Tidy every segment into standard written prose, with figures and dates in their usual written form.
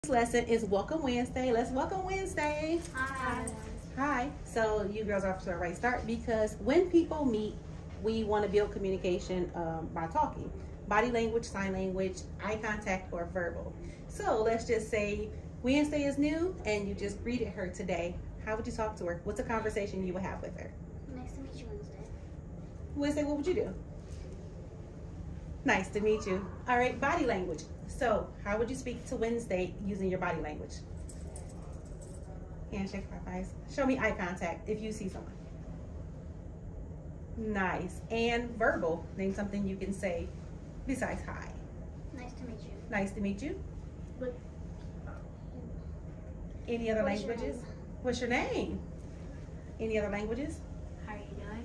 This lesson is Welcome Wednesday. Let's welcome Wednesday. Hi. Hi. So you girls are off to a right start because when people meet, we want to build communication by talking. Body language, sign language, eye contact, or verbal. So let's just say Wednesday is new and you just greeted her today. How would you talk to her? What's a conversation you would have with her? Nice to meet you, Wednesday. Wednesday, what would you do? Nice to meet you. All right, body language. So how would you speak to Wednesday using your body language? Handshake, five eyes. Show me eye contact if you see someone. Nice. And verbal. Name something you can say besides hi. Nice to meet you. Nice to meet you. What? Any other What's your languages? name? What's your name? Any other languages? How are you doing?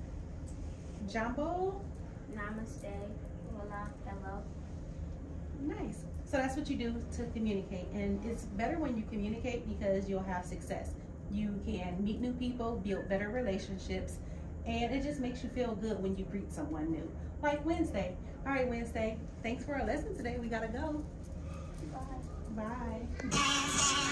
Jumbo. Namaste. Hola. Hello. Nice. So that's what you do to communicate, and it's better when you communicate because you'll have success. You can meet new people, build better relationships, and it just makes you feel good when you greet someone new. Like Wednesday. All right, Wednesday, thanks for our lesson today. We gotta go. Bye. Bye.